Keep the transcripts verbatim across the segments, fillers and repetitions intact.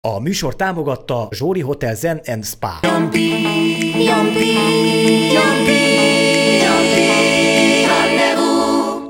A műsor támogatta Zsóri Hotel Zen and Spa. Jampi, jampi, jampi, jampi, rendezvous.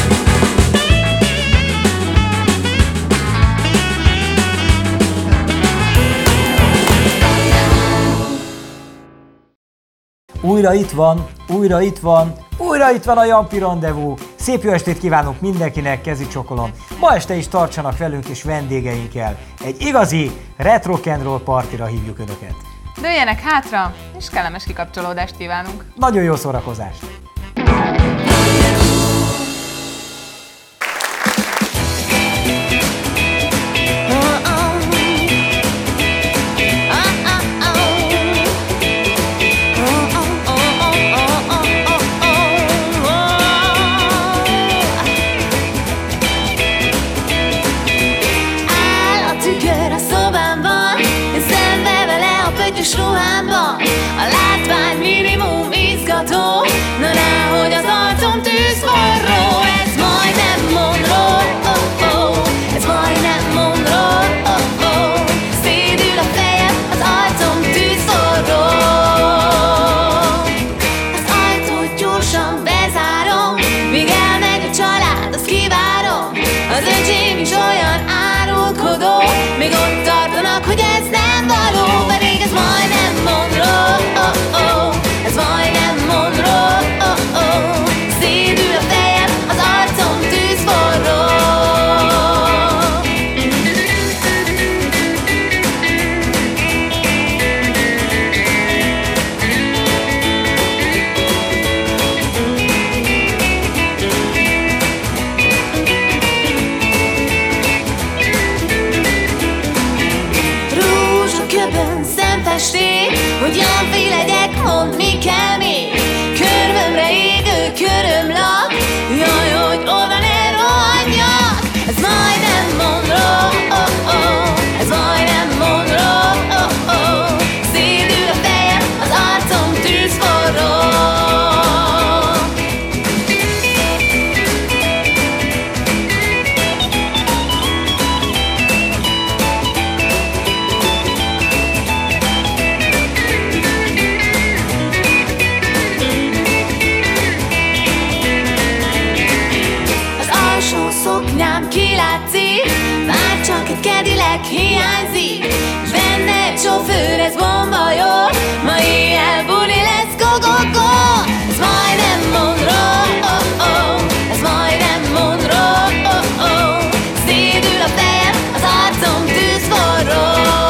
Újra itt van, újra itt van, újra itt van a Jampi Rendezvous. Szép jó estét kívánunk mindenkinek, kezi csokolom. Ma este is tartsanak velünk és vendégeinkkel. Egy igazi retro rock and roll partira hívjuk Önöket. Dőljenek hátra, és kellemes kikapcsolódást kívánunk. Nagyon jó szórakozást! Pöttyös ruhámban, a látvány minimum izgató. Na nehogy az arcom tűzforró. Ez majdnem Monroe, oh oh. Ez majdnem Monroe, oh oh. Szédül a fejem, az arcom tűzforró. Az ajtót gyorsan bezárom, míg elmegy a család, azt kivárom. Az öcsém is olyan árulkodó, még ott tartanak, hogy ez nem való. Pedig ez majdnem Monroe, oh oh. Ez majdnem Monroe, oh oh. Szédül a fejem, az arcom tűzforró. Rózsaköpön szemfesték, hogy Jampi legyek, mondd mi kell még. Körmömre égő körömlak, jaj, hogy oda ne rohanjak. Ez majdnem Monroe, oh oh. Ez majdnem Monroe, oh oh. Szédül a fejem, az arcom tűzforró. Szoknyám kilátszik, már csak egy Cadillac hiányzik. Benne egy sofőr, ez bomba jó. Ma éjjel buli lesz, go go go. Ez majdnem Monroe, oh oh. Ez majdnem Monroe, oh oh. Szédül a fejem, az arcom tűzforró.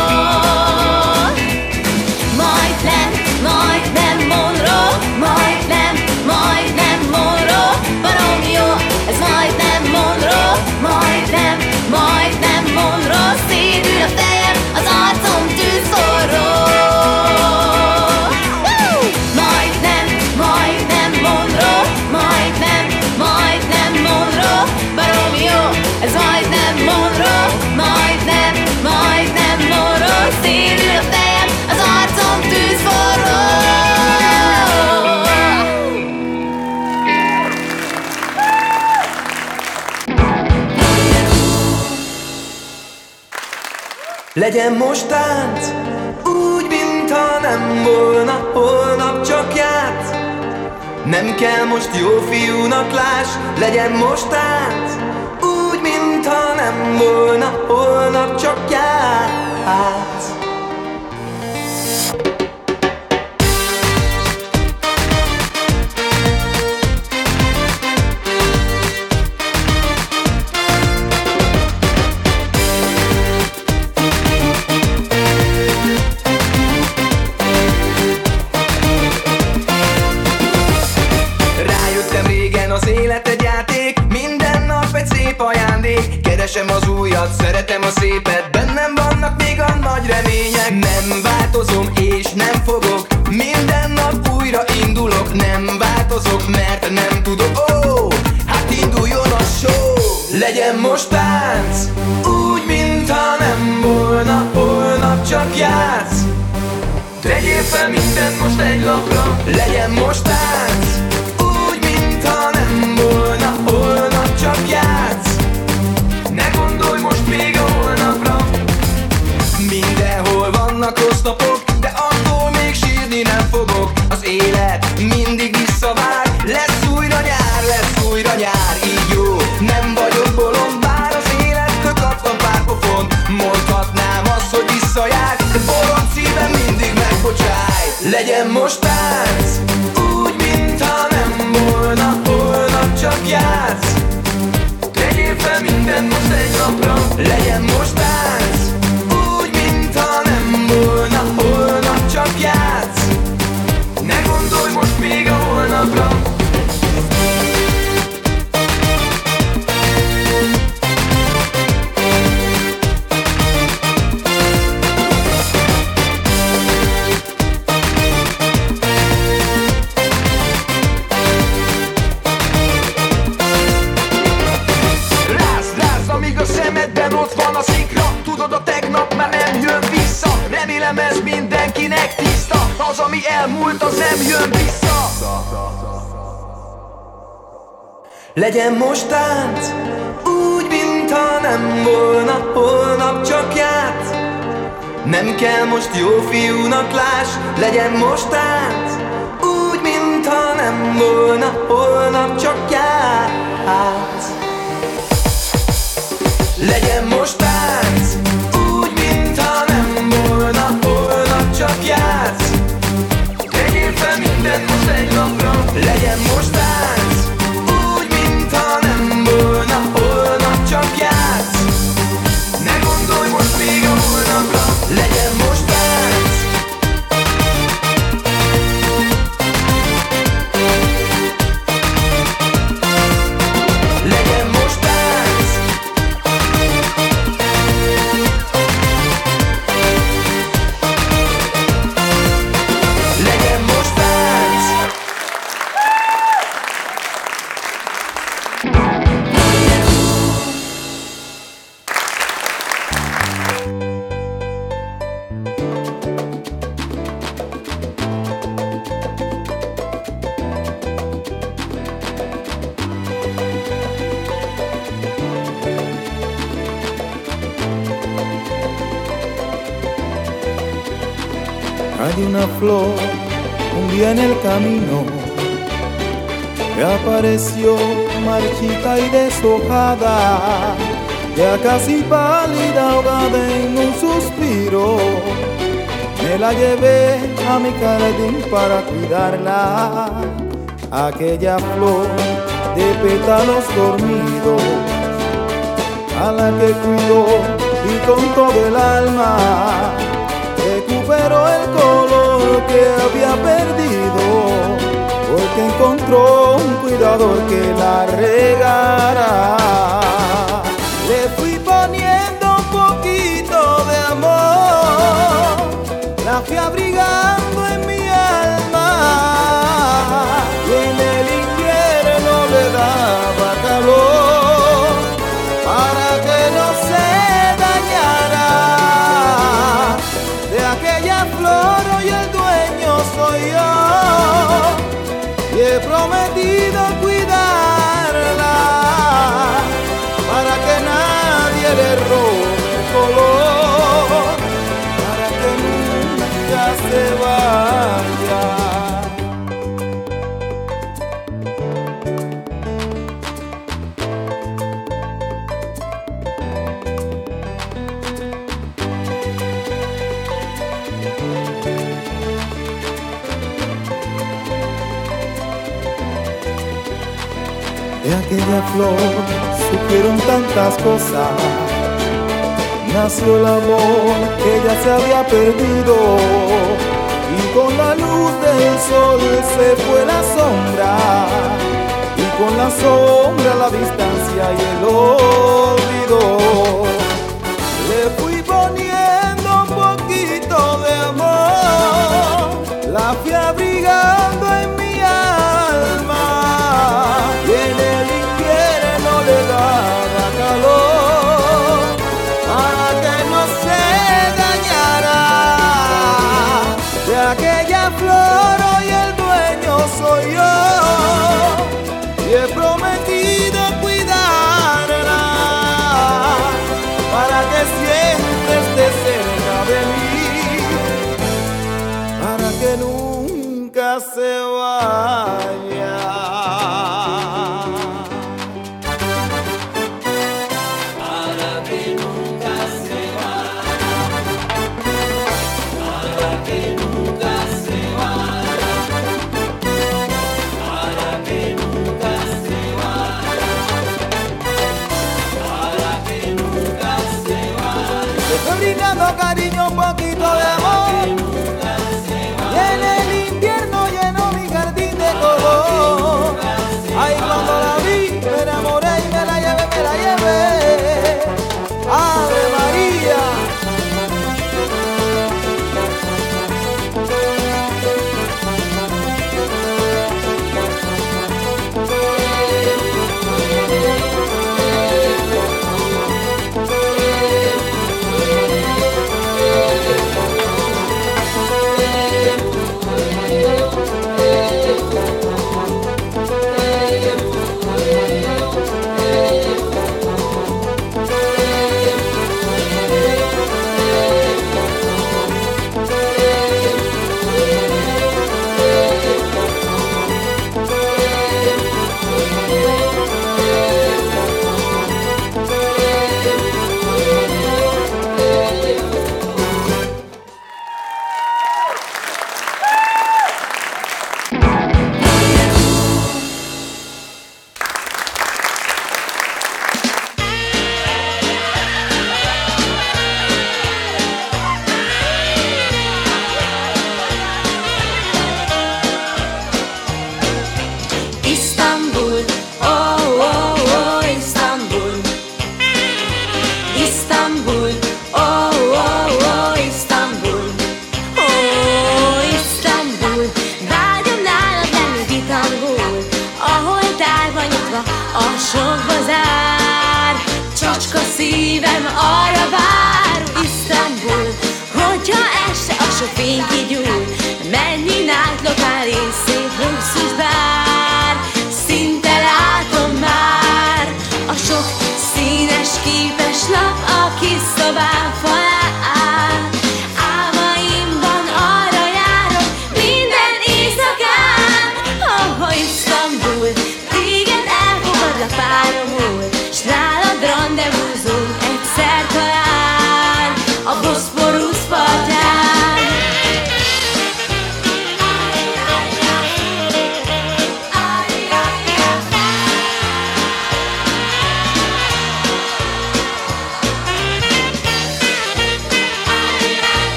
Majdnem, majdnem Monroe, majdnem, majdnem Monroe. Baromi jó, ez majdnem Monroe, majdnem, majdnem Monroe. Szédül a fejem, az arcom tűzforró. Woo! Majdnem, majdnem Monroe, majdnem, majdnem Monroe. Baromi jó, ez majdnem Monroe, majdnem, majdnem Monroe. Szédül a fejem, az arcom tűzforró. Legyen most tánc, úgy, mintha nem volna, holnap csak játsz. Nem kell most jó fiúnak láss, legyen most tánc, úgy, mintha nem volna, holnap csak játsz. Az élet egy játék, minden nap egy szép ajándék. Keresem az újat, szeretem a szépet, bennem vannak még a nagy remények. Nem változom és nem fogok, minden nap újra indulok. Nem változok, mert nem tudok, ó, oh, hát induljon a show. Legyen most tánc, úgy, mintha nem volna, holnap csak játsz. Tegyél fel mindent most egy lapra, legyen most tánc, úgy, mintha nem volna, holnap csak játsz. Ne gondolj most még a holnapra, Mindenhol vannak rossz napok, de attól még sírni nem fogok. Az élet mindig visszavág, lesz újra nyár, lesz újra nyár. Így jó, nem vagyok bolond, bár az élettől kaptam pár pofon. Mondhatnám azt, hogy visszajár, de bolond szívem mindig megbocsáj. Legyen most tánc, úgy, mintha nem volna, holnap csak játsz. Tegyél fel mindent most egy napra, legyen most tánc, úgy, mintha nem volna, holnap csak játsz. Ne gondolj most még a holnapra. Remélem ez mindenkinek tiszta, az ami elmúlt az nem jön vissza. Legyen most tánc, úgy mintha nem volna, holnap csak játsz. Nem kell most jó fiúnak láss, legyen most tánc, úgy mintha nem volna, holnap csak játsz. Legyen most tánc, úgy mintha nem volna, holnap csak játsz. Tegyél fel mindent most egy napra, legyen most tánc, úgy mintha nem volna, holnap csak játsz. Ne gondolj most még a holnapra, legyen most tánc. Legyen most tánc. Legyen most tánc. Hay una flor un día en el camino que apareció marchita y deshojada, ya casi pálida, ahogada en un suspiro. Me la llevé a mi jardín para cuidarla, aquella flor de pétalos dormidos, a la que cuidó y con todo el alma recuperó el color que había perdido, porque encontró un cuidador que la regara. Le fui poniendo un poquito de amor, la fui abrigando en mi alma, y en el invierno le daba calor para que no se dañara. De aquella flor hoy el dueño soy yo, y he prometido cuidarla para que nadie le robe el color, para que nunca se vaya. De aquella flor surgieron tantas cosas, nació el amor que ya se había perdido, y con la luz del sol se fue la sombra, y con la sombra la distancia y el olvido. Le fui poniendo un poquito de amor, la fui abrigando en mi alma, y en el invierno le daba calor para que no se dañara. De aquella flor hoy el dueño soy yo, y he prometido cuidarla para que siempre esté cerca de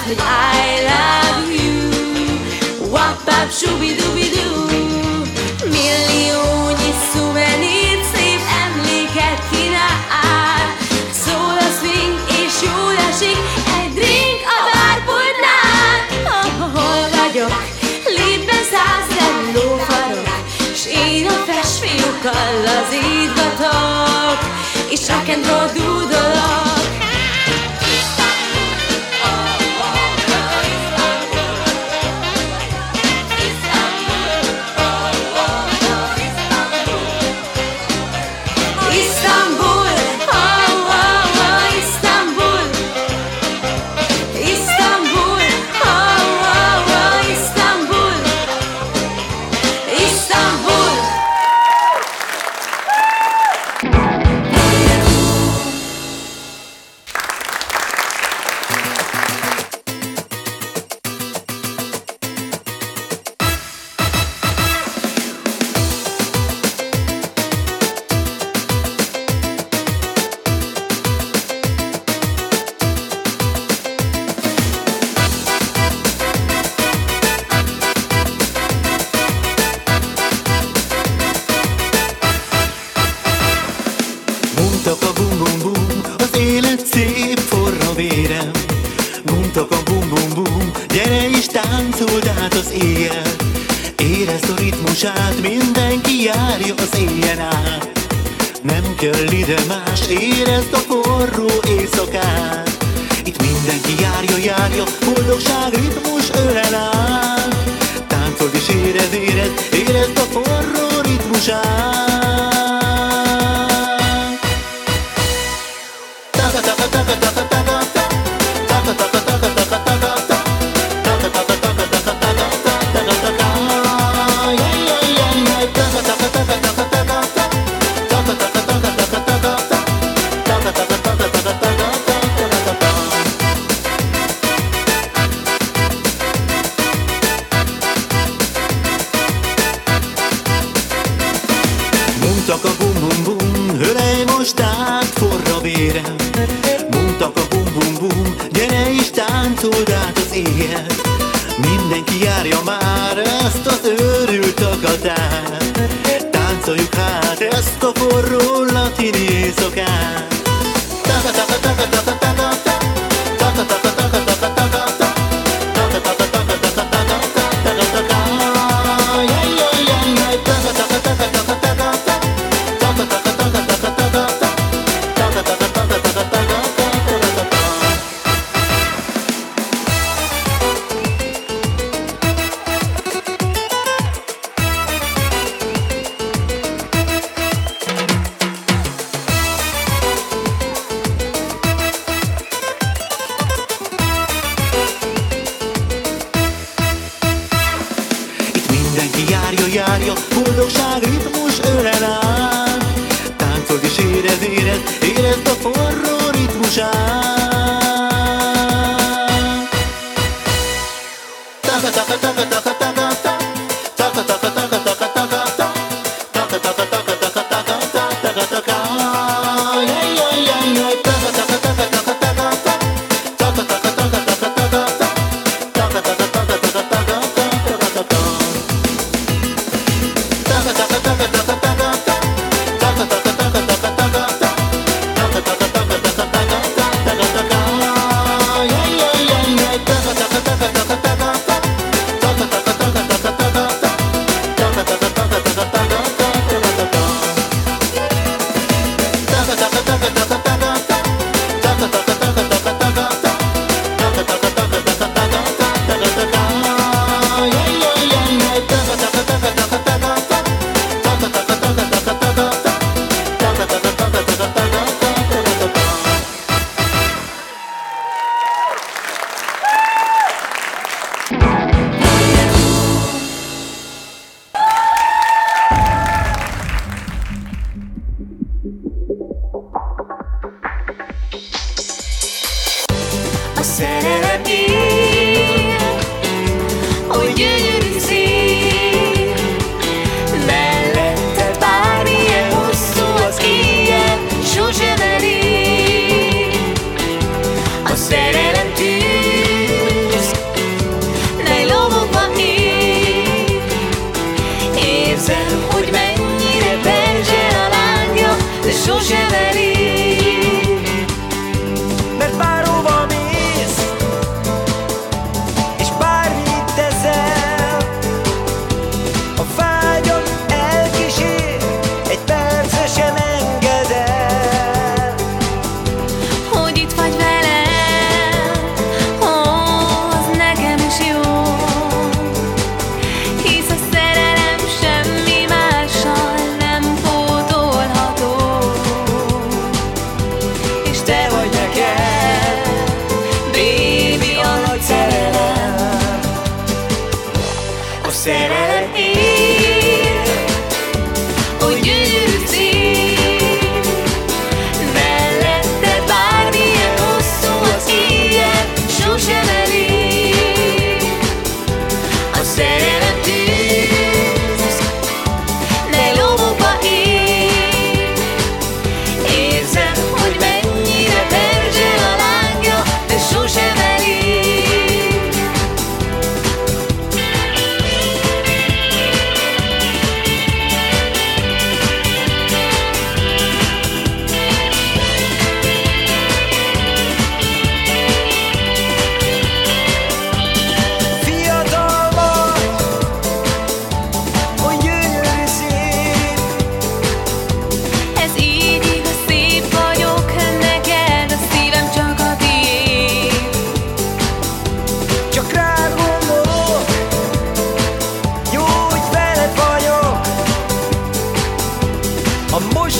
hogy I love you. Wap-bap, shubi-dubi-doo. Milliónyi szuvenír, szép emléket kínál. Szól a swing és jól esik egy drink a bárpultnál. Hol vagyok? Lépd be százszerű lófarok, s én a festfiúkkal lazítgatok, és rock and roll dúdolok.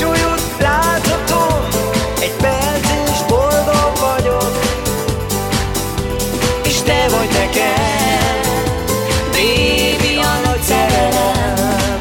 mosolyod látható, egy perc és boldog vagyok, és te vagy nekem, baby, a nagy szerelem.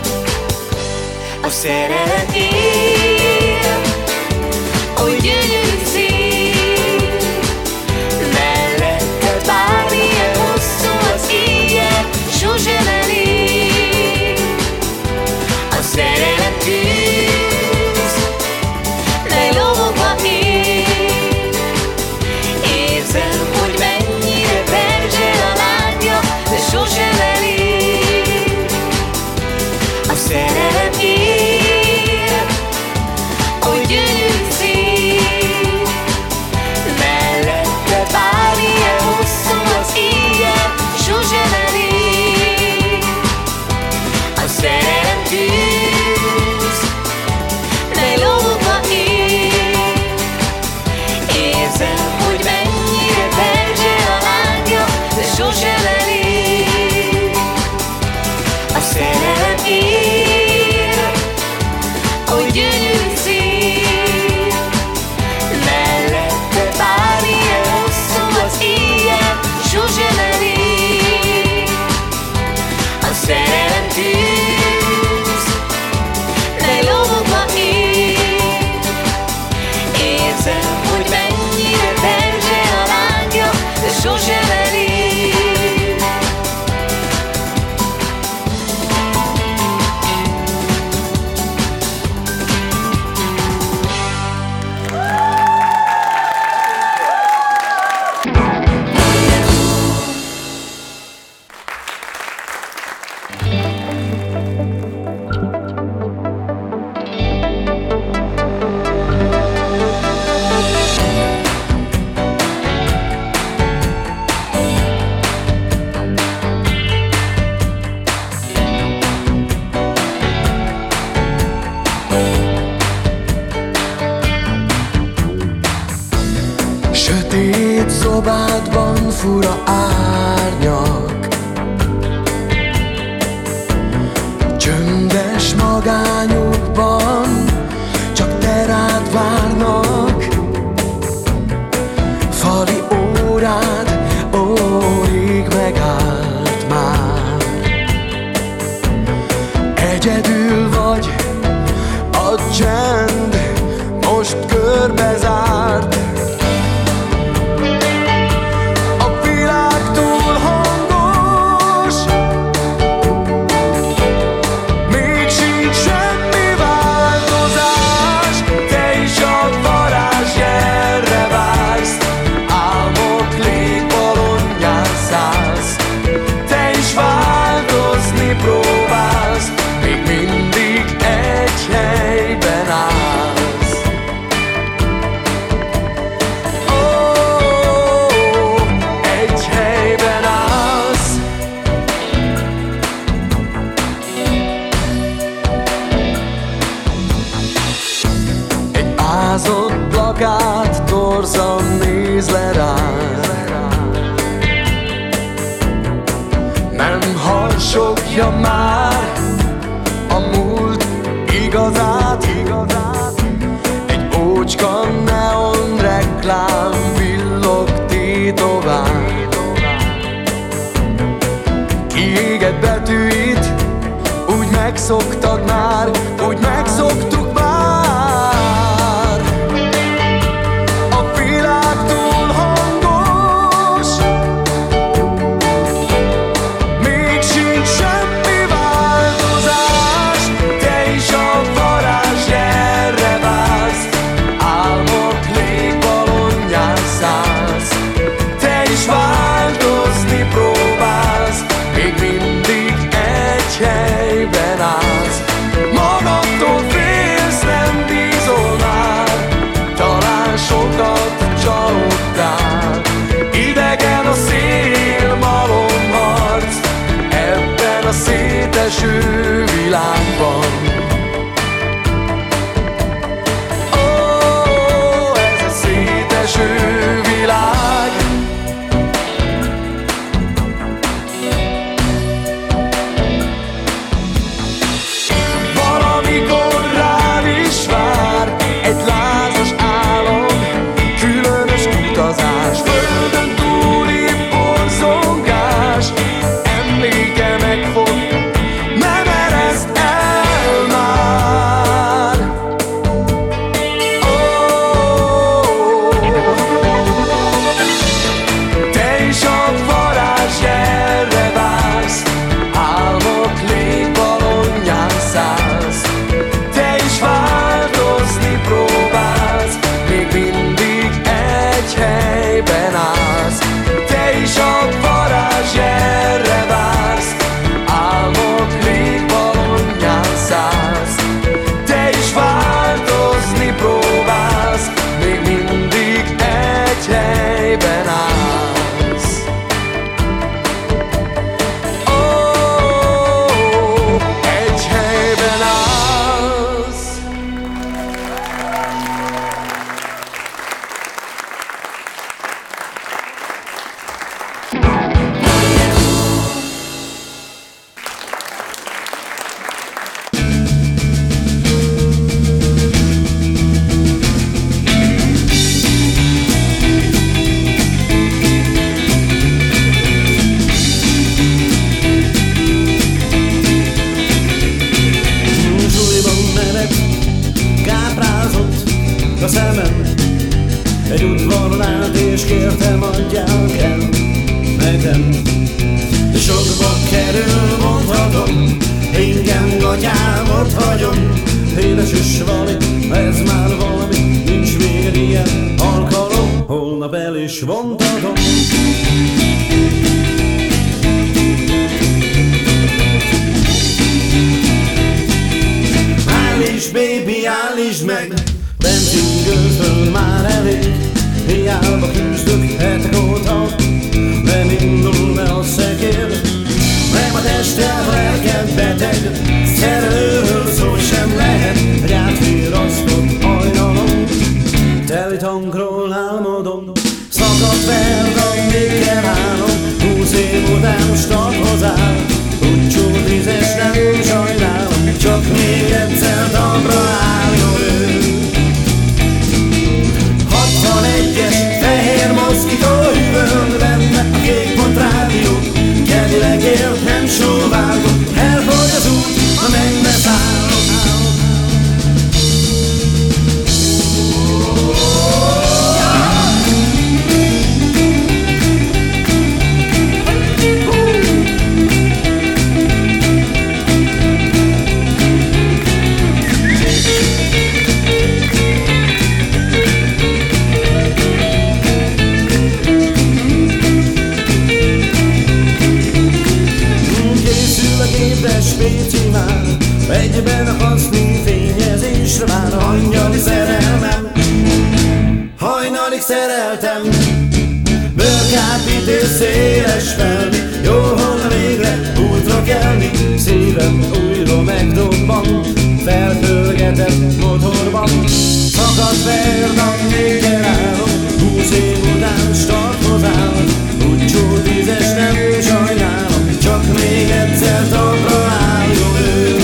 A szerelem él, oly gyönyörű szép, melletted bármilyen hosszú az éjjel, sosem elég. A szerelem tűz, mely lovagva él, érzem, hogy mennyire perzsel a lángja, de sosem elég. A szerelem él, oly gyönyörű szép, mellette bármilyen hosszú az éjjel, sosem elég. A szerelem tűz, mely lovagva él, érzem, hogy mennyire perzsel a lángja, de sosem elég. A szerelem él, oly gyönyörű szép, mellette bármilyen hosszú az éjjel, sosem elég. A szerelem tűz, mely lovagva él, érzem, hogy mennyire perzsel a lángja, de sosem elég. Sötét szobádban fura árnyak, csöndes magányukban csak te rád várnak. Fali órád, ó, rég megállt már. Egyedül vagy, a csend most körbezárt. Próbálsz, még mindig egy helyben állsz. Ó, egy helyben állsz. Egy ázott plakát torzan néz le rád. Nem harsogja már a múlt igazát, igazát. Egy ócska neon reklám villog tétován. Kiégett betűit úgy megszoktad már, úgy megszoktuk már. A világ túl hangos, még sincs semmi változás. Te is a varázsjelre vársz, álmok légbalonján szállsz. Te is változni próbálsz, még mindig egy helyben állsz. Maga a szemem. Egy udvaron állt és kértem, adják el nekem. Sokba kerül, mondhatom, ingem gatyámat hagyom. Édes is valami, ez már valami, nincs még ilyen alkalom, holnap el is vontatom. Állítsd, baby, állítsd meg, benzingőzből már elég. Hiába küzdök hetek óta, nem indul el a szekér. Nem a testem, a lelkem beteg, szerelőről szó sem lehet. Egy átvirasztott hajnalom, teli tankról álmodom. Szakadt Verdam, még kell állnom, húsz év után most tarthoz áll. Úgy tízes, nem sajnálom, csak még egyszer talpra álljon ő. hatvanegyes fehér moszkító üvöl benne a kék pont rádió. Kedileg élt, nem sóvárgok, elfogy az út, a mennybe szállok. Pécsi már, egyben a hasznú fényezésre vár. Hajnali szerelmem, hajnalig szereltem. Bőrkápítés, széles felmi, jó volna végre útra kelni. Szívem újra megdobban, felpörgetett motorban. Szakadt Verdam, még elállom, húsz év után starthoz áll. Úgy csó tízes, nem sajnálom, csak még egyszer talpra álljon ő.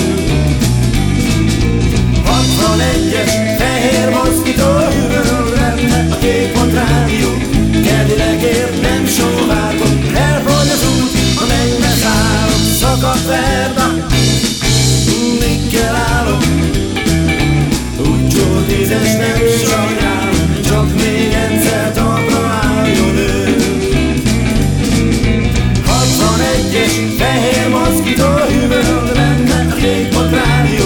hatvanegyes fehér moszkító üvöl benne a kék pont rádió. Kedileg ért, nem sóvárgok, elfogy az út, a mennybe szállok. Szakadt Verdam, még kell állom, úgy csó tízes, nem sajnálom, csak még egyszer talpra álljon ő. hatvanegyes fehér moszkító üvöl benne a kék pont rádió.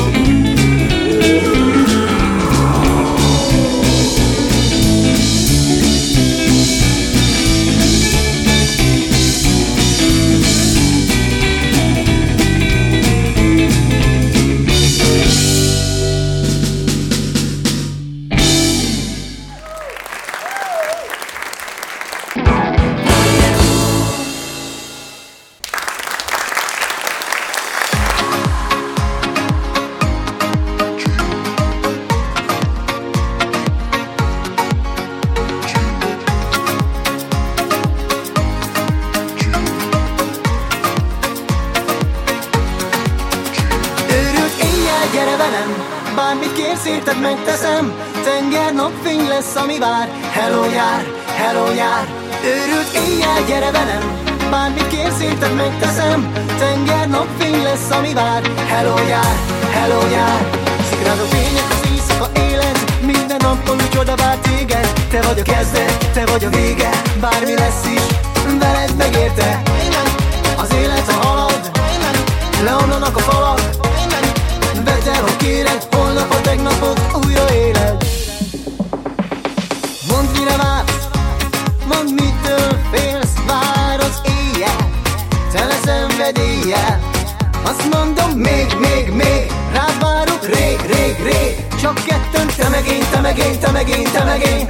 Érted, megteszem, tenger napfény lesz, ami vár. Hello jár, hello jár, őrült éjjel, gyere velem. Bármit kérsz, érted, megteszem, tenger napfény lesz, ami vár. Hello jár, hello jár, szikrád a fények, az éjszaka élet. Minden nappal úgy oda vár téged. Te vagy a kezdet, te vagy a vége. Bármi lesz is, veled megérte. Az élet a halad, leomlanak a falak. Vedd el, hogy kéred, holnap a tegnapot újra éled. Mondd, mire vársz, mondd, mitől félsz. Vár az éjjel, tele szenvedéllyel. Azt mondom, még, még, még, rád várok rég, rég, rég. Csak kettőn, te meg én, te meg én, te meg én, te meg én.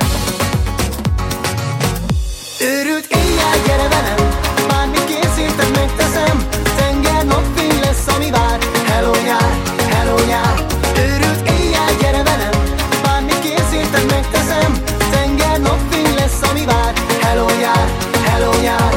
Őrült éjjel, gyere velem. Bármit kérsz, érted, megteszem. Tenger napfény lesz, ami vár. Hello jár, hello jár, őrült éjjel, gyere velem. Bármit kérsz, érted, megteszem. Tenger napfény lesz, ami vár. Hello jár, hello jár.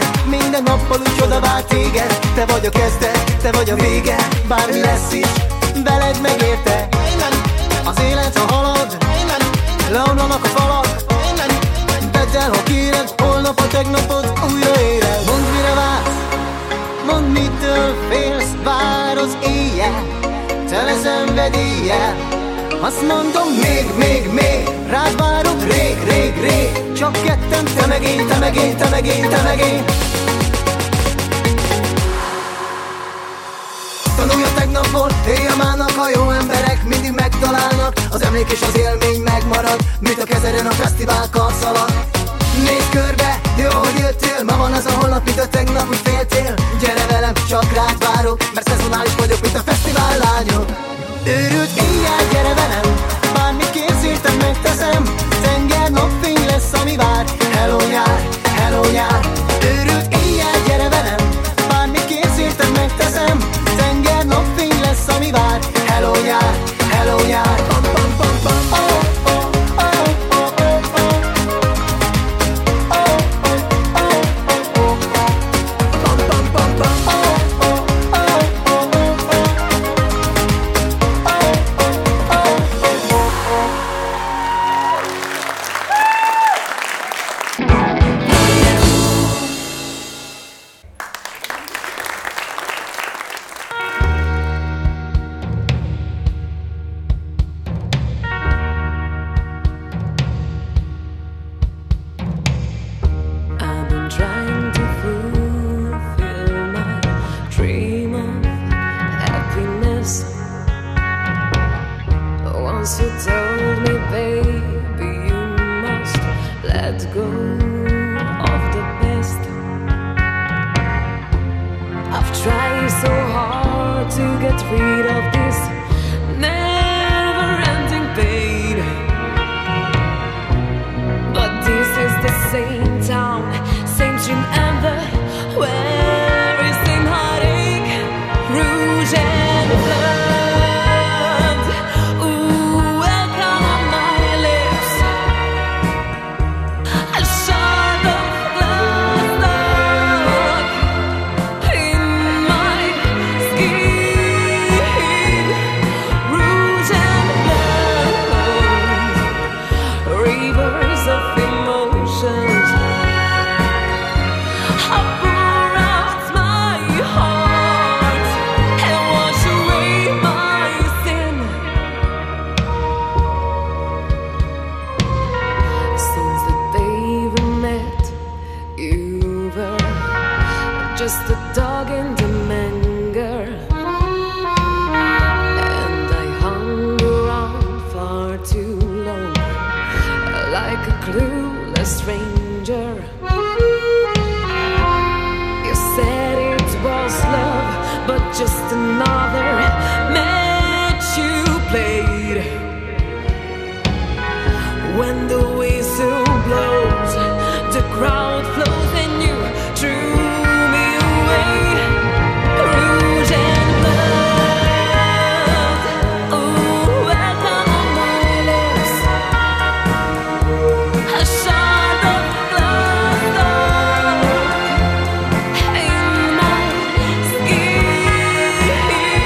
Nappal úgy oda vár téged. Te vagy a kezdet, te vagy a vége. Bármi lesz is, veled megérte. Az élet, ha halad, leomlanak a falak. Vedd el, ha kéred, holnap a tegnapot újra éred. Mondd, mire vársz, mondd, mitől félsz. Vár az éjjel, tele szenvedéllyel. Azt mondom, még, még, még, rád várok rég, rég, rég. Csak ketten, te meg én, te meg én, te meg én, te meg én. Tanulj a tegnapból, élj a mának, a jó emberek mindig megtalálnak. Az emlék és az élmény megmarad, mint a kezeden a fesztivál karszalad. Nézd körbe, jó, hogy jöttél. Ma van az a holnap, mint a tegnap, úgy féltél. Gyere velem, csak rád várok, mert szezonális vagyok, mint a fesztivál lányok. Őrült éjjel, gyere velem, bármit kérsz, érted, megteszem. Tenger, napfény lesz, ami vár. Hello nyár, hello nyár. Őrült éjjel, gyere velem, bármit kérsz, érted, megteszem. Tenger, napfény lesz, ami vár. Hello nyár, hello nyár. Pam, pam, pam, pam. Oh, oh, oh, oh, oh, oh. Oh, oh, oh, oh, oh. Pam, pam, pam, pam. Oh, oh, oh, oh, oh, oh. I've been trying to fulfill my dream of happiness. Once you told me, baby, you must let go of the past. I've tried so hard to get rid of this never-ending pain. But this is the same town, same stream and the very same heartache. Rouge and blood, ooh, welcome on my lips. A shot of glass dark in my skin. Rouge and blood, rivers of emotions. I pour out my heart and wash away my sin. Since the day we met, you were just a dog in the manger, and I hung around far too long, like a clueless stranger. You said it was love, but just another match you played. When the whistle blows, the crowd flows, and you drew me away. Rouge and blood, ooh, welcome on my lips. A shot of glass dark in my skin.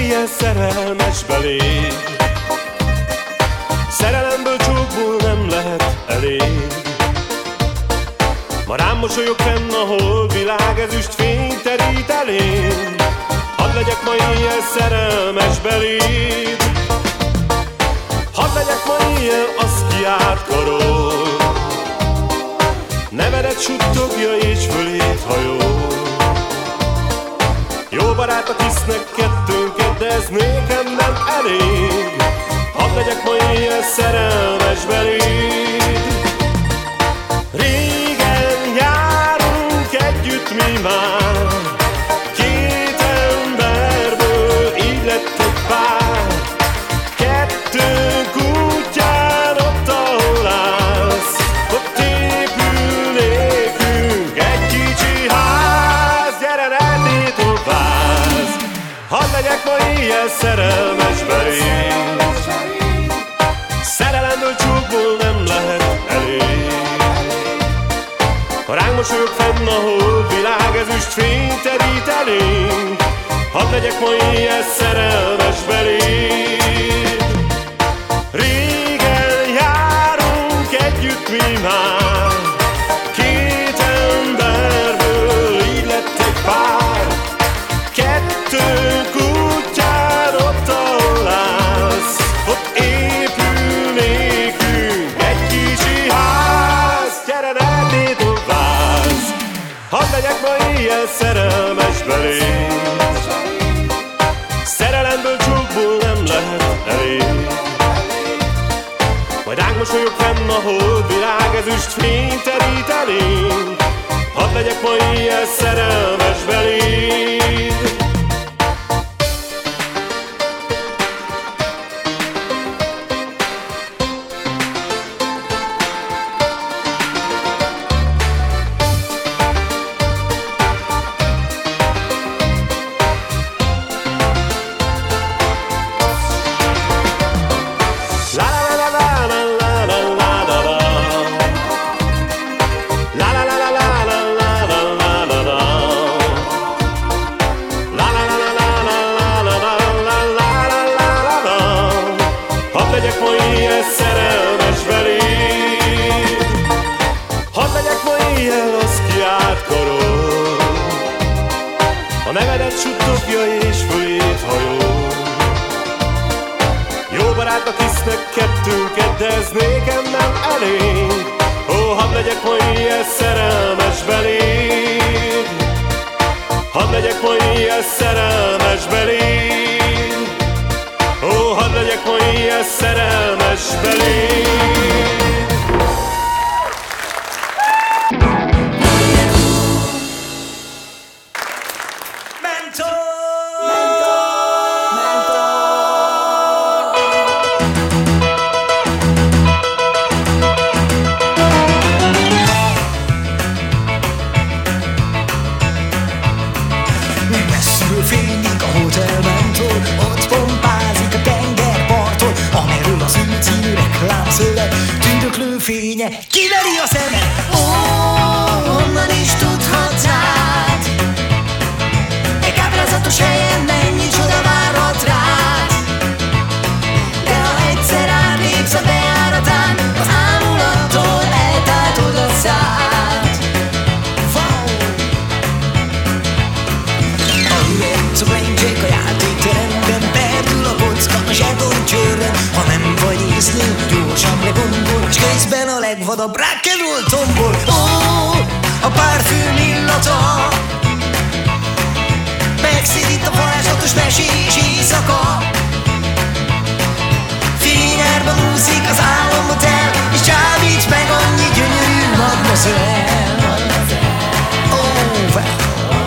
ilyen szerelmes beléd. Szerelemből csókból nem lehet elég. Ma rám mosolyog fenn a holdvilág, ezüst fény terít elém. Hadd legyek ma ilyen szerelmes beléd. Hadd legyek ma ilyen, az ki átkarol. Nevedet suttogja és fölét hajol. Jó barátok hisznek kettőnket, de ez nékem nem elég. Hadd legyek ma ilyen szerelmes beléd. Régen járunk együtt mi már, két emberből így lett egy pár. Kettőnk útján ott, ahol állsz, ott épül nékünk egy kicsi ház. Gyere, ne tétovázz, hadd legyek ma ilyen szerelmes beléd. Szerelemből csókból nem lehet elég. Ha ránk mosolyog fenn a holdvilág, ezüst fény terít elénk. Hadd legyek ma ilyen szerelmes beléd. Régen járunk együtt mi már, két emberből így lett egy pár. Kettőnk útján ott, ahol állsz, ott épül nékünk egy kicsi ház. Gyere, ne tétovázz, hadd legyek ma ilyen szerelmes beléd. Szerelemből csókból nem lehet elég. Majd ránk mosolyog fenn a holdvilág, ezüst fény terít elénk. Hadd legyek ma ilyen szerelmes beléd. Nevedet suttogja és fölét hajol. Jó barátok hisznek kettőnket, de ez nékem nem elég. Ó, hadd legyek ma ilyen szerelmes beléd. Hadd legyek ma ilyen szerelmes beléd. Ó, hadd legyek ma ilyen szerelmes beléd. Fénye kiveri a szemed. Ó, honnan is tudhatnád? Egy káprázatos helyen mennyi csoda várhat rád. De ha egyszer átlépsz a bejáratán, az ámulattól eltátod a szád. A üveg, a blankjack, a játékteremben perdül a kocka, a zseton csőrben. Ha nem vagy észnél, gyorsan legondol, s közben a legvadabb rock'n'roll tombol. Ó, a parfüm illata megszidít a varázslatos mesés éjszaka. Fényárban úszik az álomhotel, és csábíts meg annyi gyönyörű mademoiselle. Ó, well.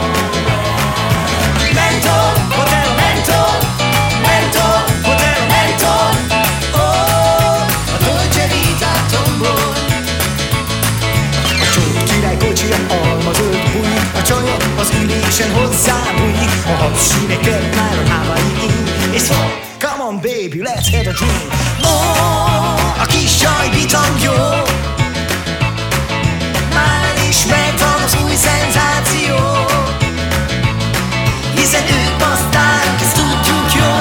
Mentor, hotel, mentor, mentor, hotel, mentor. Ó, a Dolce Vita tombol. A csók király kocsija almazöld bújik, a csaja az ülésen hozzábújik. A habsíveket már a Hawaii, és szól, come on baby, let's have a drink. Ó, a kis csaj bitank jó, már is megvan az új szenzáció. Hiszen ők basztárok, ezt tudjuk jó.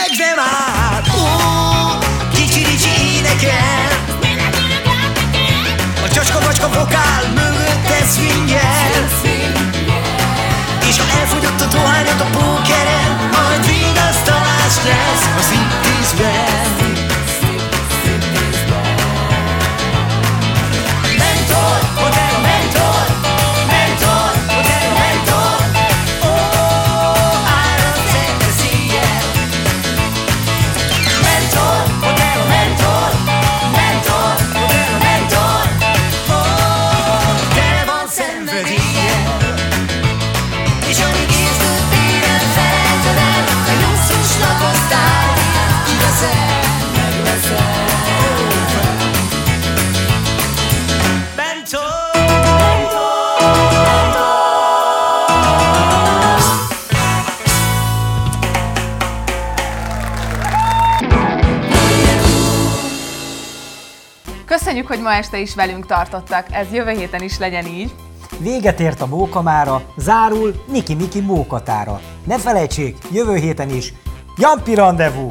Fekve már, ó, kicsi-ricsi énekel, a csacska-macska vokál mögötte swinger. És ha elfogyott a dohányod a pókeren, majd vigasztalás lesz a striptease-ben. Mentor, hotel a mentor, mentor, hotel a mentor, ó, áram szerte szíjjel. Mentor, hotel a mentor, mentor, hotel a mentor, ó, tele van szenvedéllyel. És amíg érződtél, nem felejted el, te luxusnak hoztál, kiveszel, megveszel. Mentor, Köszönjük, hogy ma este is velünk tartottak. Ez jövő héten is legyen így. Véget ért a mókamára, zárul Niki-Miki mókatára. Ne felejtsék, jövő héten is Jampi Rendezvous!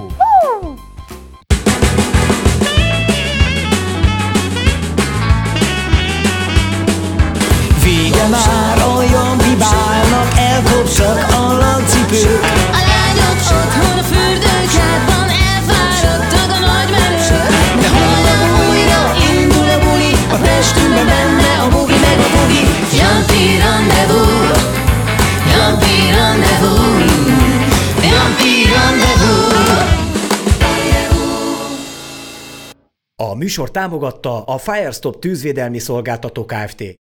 vége már a Jampi bálnak, elkopsak a lancipők. A lányok otthon a fürdőkádban, elfáradtak a nagymenők. De holnap újra indul a buli, a testünkben benne a bugi meg a bugi. Jampi Rendezvous, Jampi Rendezvous, Jampi Rendezvous. A műsor támogatta a Firestop tűzvédelmi szolgáltató Kft.